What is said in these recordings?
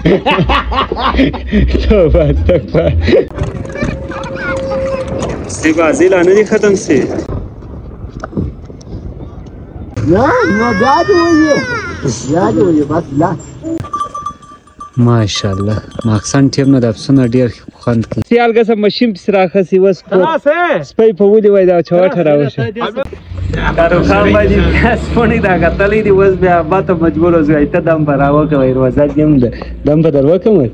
توبه استغفر سی بازی لا نه دي ختم سي نه نو بیا دې وایي بس لا ماشاءالله ماکسان ټیم نه د افسونه ډیر خوند کوي سیال که سم مشین پس راخسي وس سپي په ودی وای دا چوټه راوشه کارو خان باندې اسپونی دا غتلې دی وس بیا باته مجبور اوسه ته دم براو کوي روزه دیم دم په درو کوم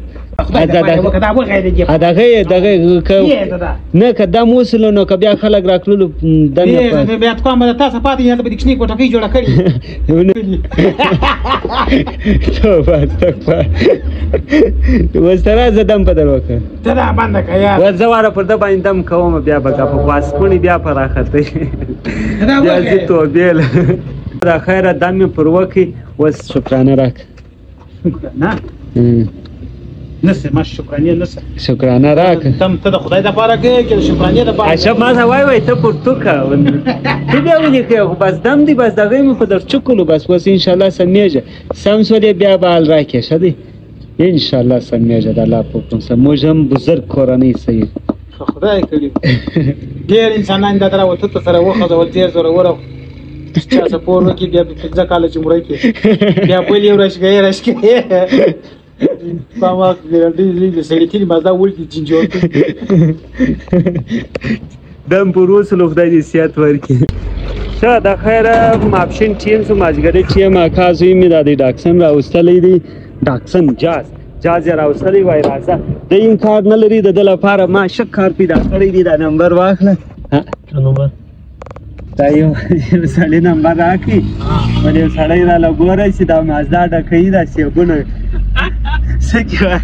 دغه نه کدا موسلو نو کبیا خلک راکلو دنه بیا کوم د تاسو پاتې نه د کښنی کوټه کې جوړه کړی توبه استغفر وستره زدم په دروکه ته دا باندې کیا وزواره پر د باندې دم کوم بیا بګه په واسپونی بیا پر راخته بیا زه تو بیل دا خیره دم پر وکی وس شکرانه راک نه نسه ما شکرانه نسه شکرانه راک تم ته د خدای د پاره کې چې شکرانه د پاره عجب ما وای ته پورتوکا ته بیا ونی کې بس دم دی بس دغه مې په در چکلو بس وس ان شاء الله سمېږي سم سولې بیا بال راکې شدي ان شاء الله سمېږي د الله په کوم سم موجم بزرګ کورنۍ سي خدای کړي ډېر انسانان دا دراوته ته سره وخه ول ډېر زوره وره چې څه پور وکي بیا په ځکه چې مړی کې بیا په لیو راشګي Mama ګرځي سړی تیری مازدا ولټي جنجو دم پروس لو خدای دې سیات ورکی شه د خیره ماپشن ټیم سو ماجګری چې ما کازوی می د ډاکسن راوستلې دي ډاکسن جاز راوستلې وای راځه د این کار نه لري د لپاره ما شک کار پیدا کړی دی دا نمبر واخله ها نمبر دا یو سړی نمبر راکې ولې سړی را لګورای چې دا مازدا ډکې دا سیبونه سکه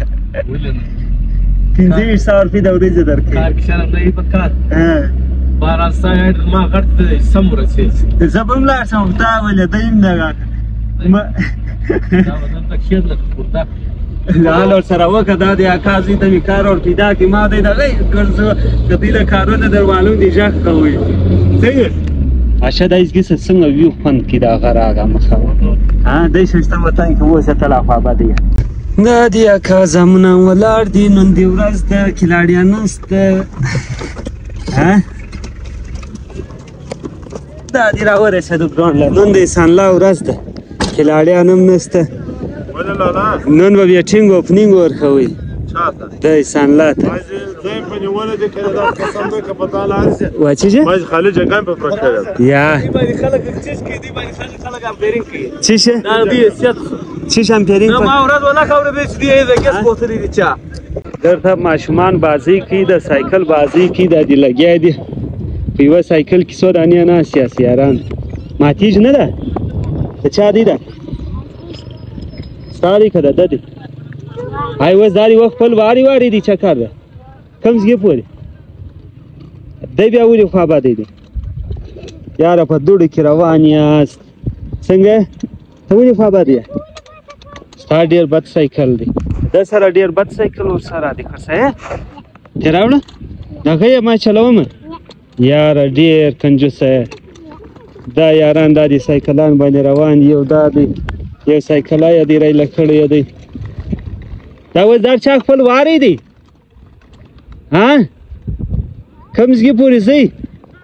پنځه سوال په دورې زدر کې کار کې شرم نه په کار بار ساید ما غړت سم ورسې زبم لا سم تا ولې دیم نه ما دا ودان تکشیر لک پورتا حال سره وکړه د اکازي د کار او پیدا کې ما د ګرځو کدی د کارونه دروالو دی ځخ کوي صحیح اشه د ایزګي څنګه ویو فن کې دا غراغه مخه ها د سیستم وتاین کې وسه تلافه باندې دا دی اکا زمونه ولار دی نن دی ورځ د کلاړیان نسته ها دا دی راوړې څه د ګران لا نن د انسان لا ورځ ده کلاړیان هم نسته نن به بیا ټینګ اوپننګ ورکوي د انسان لا ته زين په نیولې د کړه دا قسم به کپتال ارزه واچې ما خالد جګان په پرکړه یا باندې خلک چیز کې دی باندې خلک امپیرینګ کوي چیشه دا دی سیات چیش امپیرینګ ما ورځ ولا خبره به دې د ګس کوتري دي چا درته ماشومان بازی کی د سایکل بازی کی د دی لګیا دي په یو سایکل کې سو دانی نه سیاسياران ماتیج نه ده چا دی ده ستاري کده ده دی هاي وزاري وخت خپل واري دي چکر ده کم زګي پوري دای بیا ولي خو آباد دي یار په دوړ کې روان یاست څنګه ته ولي خو آباد یې ستا ډیر بد سایکل دی د سره ډیر بد سایکل ور سره دی خسه تراوړه دغه ما چلوم یار ډیر کنجوسه دا یاران د سایکلان باندې روان یو دا دی یو سایکلای دی ری لکړی دی دا وزدار چا خپل واری دی ها کمزګي پوری سي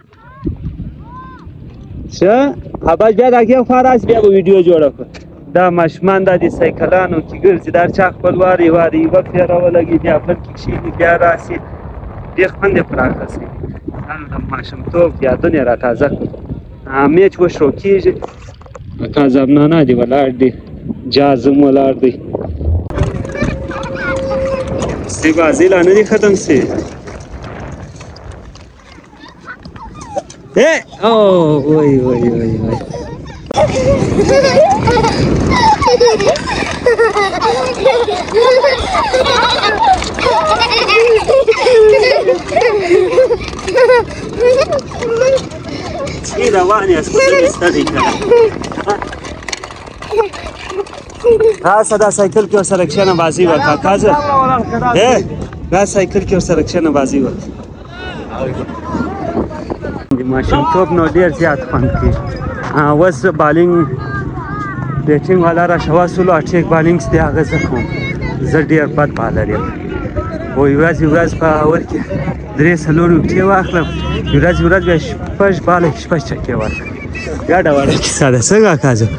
څه ابا بیا راکې خاراس بیا ویډیو جوړه دا ماشمان د سایکلانو کې ګرځي دا چا خپل واری وخت راولګي بیا پر کې شي بیا راسي ډېر خوند پراخه سي دا ماشوم توپ یادونه را تازه میچ وشو کېږي اکا زمنانه دی ولاړ دی جازم ولاړ دی سی بازی لا نه دي ختم سي او وای چی روانی است کدوم ستدی کنه ها صدا سایکل کې سرکشن بازی وکا کازه دا سایکل کې سرکشن بازی وکا ماشین توپ نو ډیر زیات خوند کوي وس بالینګ بیټینګ والا را شوا سولو اټیک بالینګ ستیا غزه کوم زه ډېر بد بالر یم وایي ورځ په اور کې 3-4 وکټې واخلم ورځ بیا 6 باله 6 چکې ورکړم ګډه وړه کیسه ده څنګه کاظم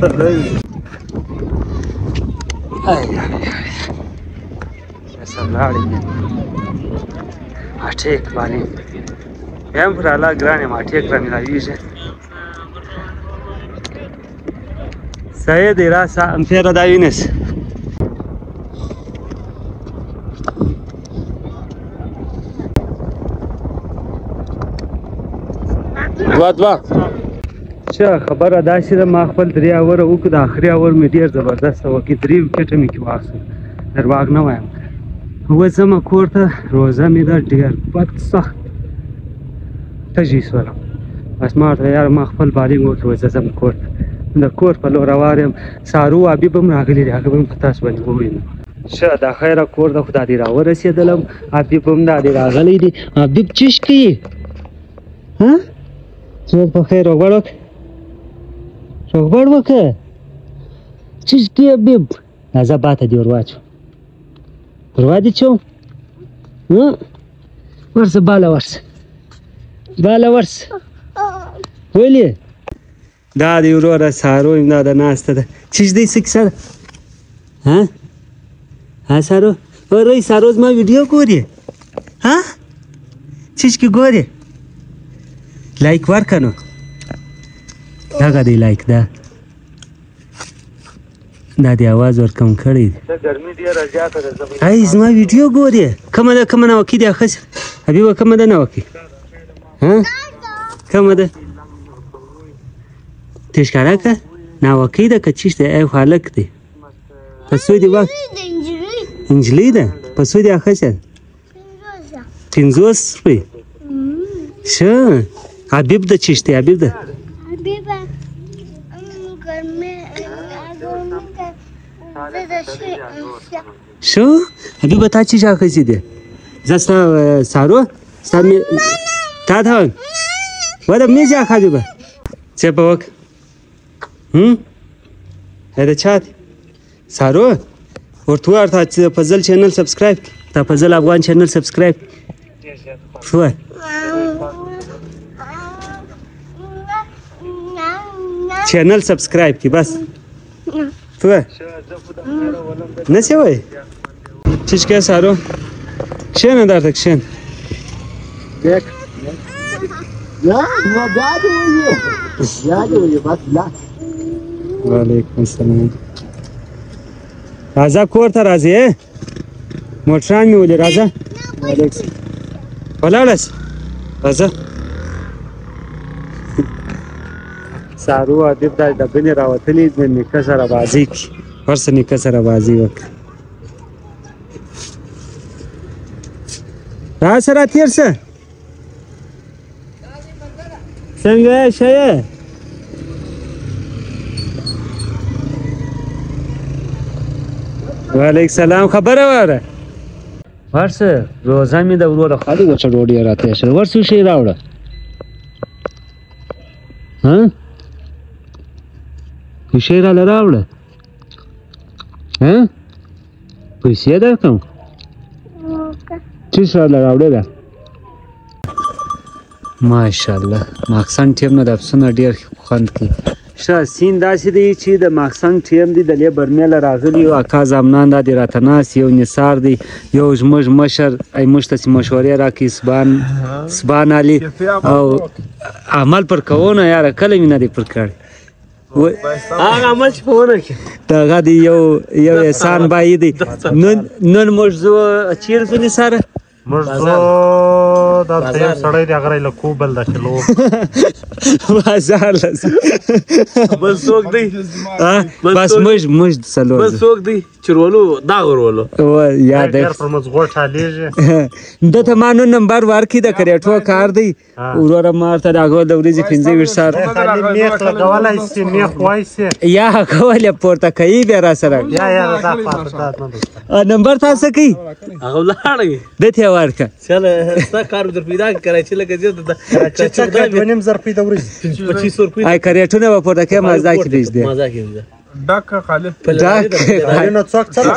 لاړې اټیک باندې بیا هم پر الله ګران یم اټیک را میلاویږي سید راسه امپیره دا وینس دوه ښه خبره داسې ده ما خپل 3 اوره وکړو د آخري اور مې ډېر زبردسته وکړي 3 وکټه مې کې واخیستل درواغ نه وایم وځم کور ته روزه مې ده ډېر بد سخت تږی شولم بس ما ورته یاره ما خپل بالینګ وکړي وایي زه ځم کور ته د کور په لور روان یم سارو حبیب هم راغلی دی هغه به هم په تاسو باندې ووینم ښه دا خیره کور ده خو دا دې راورسېدلم حبیب هم دا دې راغلی دی حبیب چیش کوي څوک په خیر روغبړ وکړه چیش کوي حبیب زه باته دې ور واچوم وروا دې چوم ورسه باله ورسه ولې دا دی وروره سارو یم دا د ناسته ده چیش دی څه کیسه ده سارو ورئ سارو زما ویډیو ګورې چیش کې ګورې لایک ورکړه نو دغه دی لایک ده دا دی اواز ورکم کړی دی ای زما ویډیو ګورې کومه نوکي دی ښه حبیبه کومه ده نوکي کومه ده تشکره که نوکي ده که چیش ده ای هلک دی په څو دی وخت انجلۍ ده په څو دی اخیسته 50 روپۍ ښه حبیب ده چیش دی حبیب ده شو حبیبه تا چیش اخیستی دی زه ستا سارو ستا تا ته وایم وده میز یاخ حبیبه څه به وکړه د چا دی سارو ورته ووایه ورته فضل چینل سبسکرایب تا فضل افغان چینل سبسکرایب څه چینل سبسکرایب کی بس څه نه څه وایي چیش کې سارو کښېنه درته کښېنه وعلیکم السلام راځه کور ته راځې موټران مې ولې راځه ولاړس راځه سارو حبیب دا ډبنې راوتلي د نیکه سره بازۍ کړي ورسه نیکه سره بازۍ وکړه راسه راتېر شه څنګه یې ښه یې وعلیکم السلام خبره واره ورسه روزه مې د وروره خالي وچه ډوډۍ راته شوه ورسه شی راوړه شی راله راوړه پیسې درکړم چیز راله راوړه ده ماشاءالله ماکسن ټیم نه د افسونه ډېر خوند کوي ښه سین داسې دی چې د ماکسن ټیم دی د لیبر میله راغلي یو اکا زامنان دا دی راته ناست یو نثار دی یو زموږ مشر ای موږ ته چې مشورې راکوي سبحان علي او عمل پر کوو نه یاره کله مې نه دی پر کړی هغه عمل چې په ونه کې دغه دی یو احسان بایي دی نن موږ ځو چیرې ځو نثاره موږ ځو دلته یو سړی دی هغه له کوبل د کلو بازار لس بس څوک دی بس موږ څلور بس څوک دی چې ورولو دا ورولو یاد ډېر پر موږ غوټ حالېږي دته ما نن نمبر ورکړي د کریټو کار دی وروره ما ورته د هغه د ورځې 25 ساعت خالي میخ لګولی سي میخ وایسي یا کولې پورته کوي بیا را سره یا دا پاته نمبر تاسو کوي هغه ولاړی دته ورکه چله ستا کار در پیدا کړی چې لکه زه د چې 2.5 زر پیدا ورځ 2500 روپۍ آی کریټونه په پورته کې مزه کې دیش دی مزه کې ډاکه خالد نو څوک څه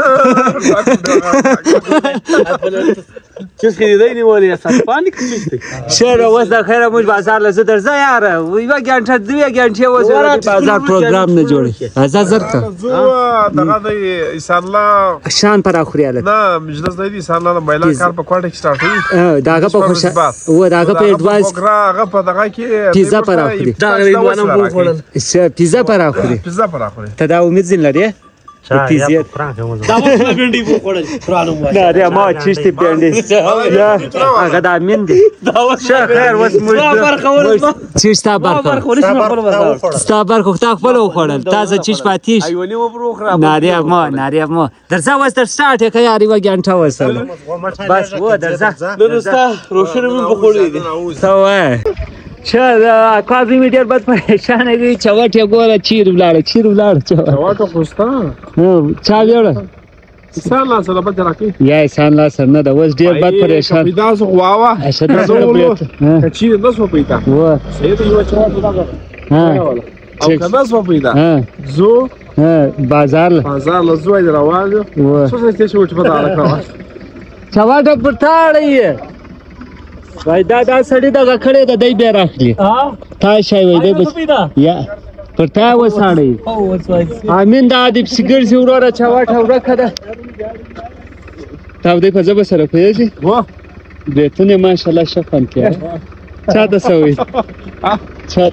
چیز خریدای نیولې اساس پانی کیږي شهر اوس د خیره موږ بازار لزه درځه یاره یو غنټه دوه غنټه اوس بازار پروګرام نه جوړي ازاز زرته زو دغه د انسان الله شان پر اخري اله نه مجلس دی انسان الله مایلا کار په کوټه کې سٹارټ وي داغه په خوش و داغه په ایڈوایس هغه په دغه کې پیزا پر اخري دا غریبانو مو خوړل پیزا پر اخري پیزا پر اخري ته دا امید زین لري پیزا دا مو بنډي مو خوړل پرانو ما نه ری ما چشتي پیندي یا هغه د امین دي شه خیر وس موږ چشتا بار ستا بار خو تا خپل خوړل تاسو چش پاتیش ایونی مو برو خراب ناري ما درځه وس در سٹارټ کوي یاري و غنټه وسل بس و درځه نورستا روشن مو بخورې دي سوای چا کافی می ډیر بد پریشان دی چوټ یې ګوره چیر ولاړ واټو خوستا چا ویوړ انسان الله سره بد راکې یا انسان الله سره نه د وس ډیر بد پریشان پیدا سو واوا اشد کچې 10 پیدا و سید یو چوټ دا ها او کدا سو پیدا زو بازار لزو ای روان و څه څه چې وټ پتا راکړه چواټ پر تاړې وای دا سړی دغه کړی د دی بیا راخلي تا شای وای دی بس یا پر تا وساړی امین دا د سیګر سی وروره چواټه ورکه ده تا دې په ځبه سره کوي و بیتونه ماشاءالله شفن کې چا د سوي چا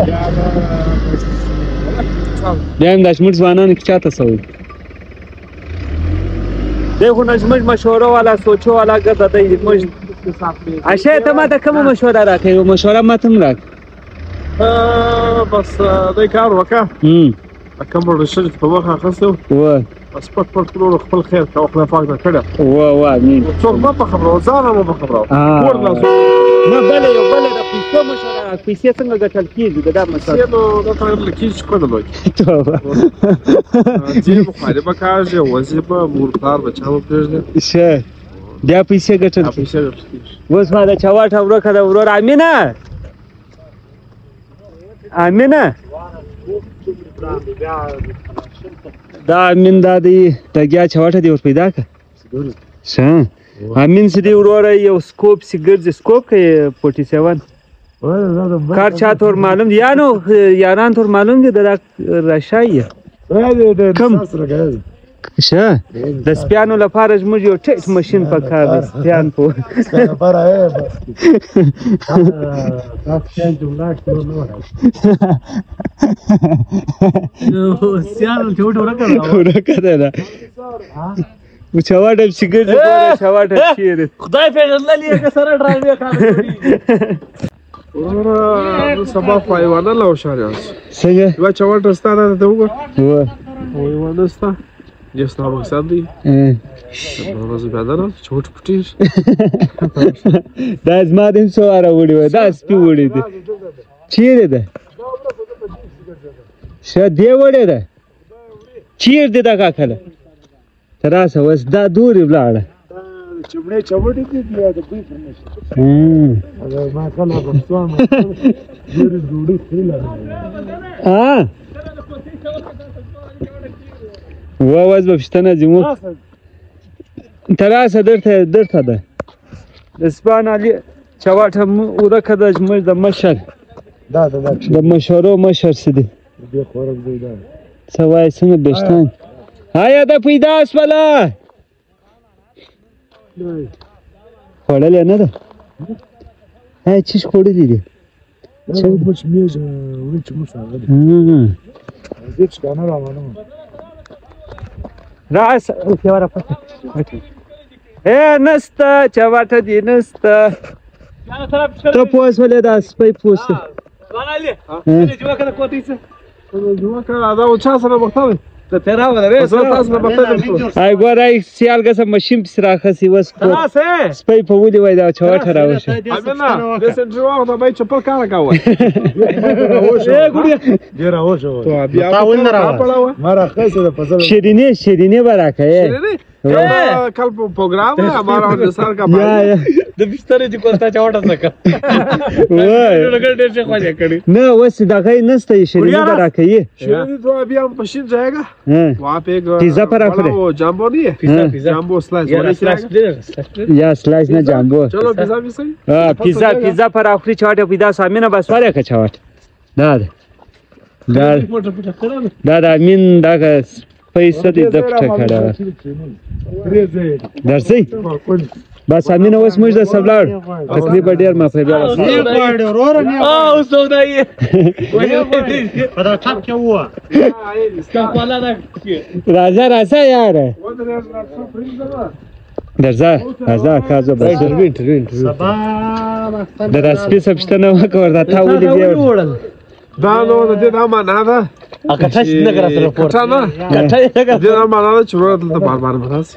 بیا هم د شمیر ځوانانو کې چاته سوي دیکھو نجمج مشوره والا سوچو والا ګرځه دی مج اشه ته ما ته کوم مشوره راکې مشوره ما تم راک بس دا کار وکړه کوم رشد په وخه خاصه و بس پټ ټول خپل خیر او خپل پاک نه کړه و امين څوک ما په خبرو ځان ما په خبرو ور لا نه بل یو بل د پیسو مشوره پیسې څنګه ګټل کیږي دا مسله نو دا ټول لکیږي کوله لوي توبه چې مخالفه کاږي وظیفه مورکار بچاو پرځه شه بیا پیسې ګټل اوس ما د چواټه ورکه د ورور امینه دا امین دا دی دګیا چواټه دی ور پیدا که شه امین سدی وروره یو سکوپ سیګرز سکوپ کې 47 کار چا تور معلوم دی یانو یاران تور معلوم دی د راشای کم شه د سپیانو لپاره زموږ یو ټیټ ماشين په کار دی سپیان په لپاره سپیان جمله سیانو چوټ ورکړه چواټه سیګر دی چواټه شیر خدای پیژندل یې سره ډرایو کار کوي سبا پایواله لو شاریاس څنګه یو چواټه ستاره ته وګور و وایواله ستا جستا مقصد دی روز بدل چوټ پټیر دا زما دیم سواره وړي و دا سپی وړي دي چیرې ده شه دی وړي ده چیر دي دا کاکله تراسه وس دا دوري ولاړه چمړې چوټې دي د دوی فرنشي ما کله په څوام ډېر ډوډۍ خېله واز به پښتنه زمو تراسه درته ده اسبان علي چواټه ورکه د زموږ د مشر د مشورو مشر سدي دې خورک دی دا سوای څنګه بشتان هيا د پیدا اسفله خوړل نه ده هاي چیش خوړلې دي چې مچ میز ورچ مو سره دې څه کنه راوانه راس اوسه پته نسته چواټه دی نسته ته پوس ولې دا سپي پوس واناله څه جوړ کړه کوټې څه جوړ کړه دا او چا سره وختاوي ته تیرا ودرې تاسو نه بختاوي ay ګورای سیال غسه ماشين پس راخسي وس کو سپي په ودی وای دا چواټه راوشه امنا د سنجو دا به چپل کار کاوه ډیر اوسه ته بیا تا ونه راوړه ما راخسه د فصل شیرینه براکه कल प्रोग्राम है हमारा और निसार का या या د بسترې چې کوستا چاوټه سکه وای لګړ ډېر څه خواجه کړی نه وس دغه نسته شیرینی به راکوي शिरडी तो अभी हम पश्चिम जाएगा वहाँ पे एक पिज्जा पर रख वो जाम्बो नहीं है जाम्बो स्लाइस یا سلایس نه جامبو चलो पिज्जा भी सही پیزا پر اخری چاټه پیدا سامینه بس واره که چاټ دا امین دغه پیسې دې د پټه کړه درسي بس امین اوس موږ د سبلاړ تقریبا ډیر ما پیدا اوس نو دی په دا ټاپ کې و استقبال دا راځه یار درځه کازو بس سبا د راسپي سبشتنه وکړه دا تا ولې دی دا نو د دې دا معنا ده اکټه څنګه راته راپور کټه دې دا معنا ده چې ورته د بار مراسي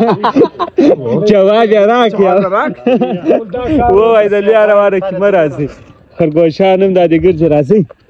جواب راکیا وای د لیاره واره کی مراسي خرګوشانم د دې ګرځي راځي